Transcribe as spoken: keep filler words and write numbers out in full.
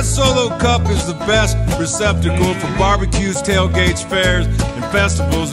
Red Solo Cup is the best receptacle for barbecues, tailgates, fairs, and festivals.